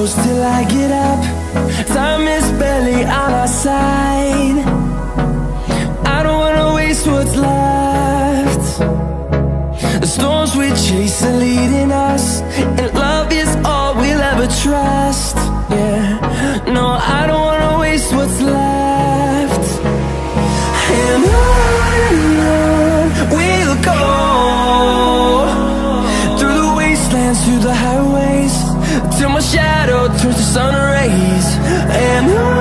close till I get up. Time is barely on our side. I don't wanna waste what's left. The storms we chase are leading us, and love is all we'll ever trust. Yeah, no, I don't wanna waste what's left. And on we'll go, through the wastelands, through the highways, till my shadow turns to sun rays. And on